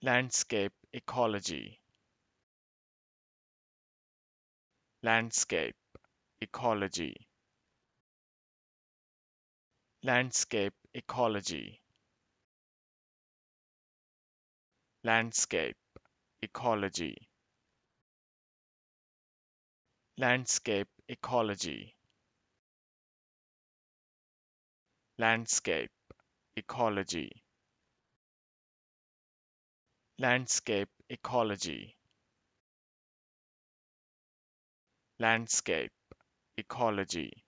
landscape ecology, landscape ecology, landscape ecology, landscape ecology, landscape ecology, landscape ecology, landscape ecology, landscape ecology,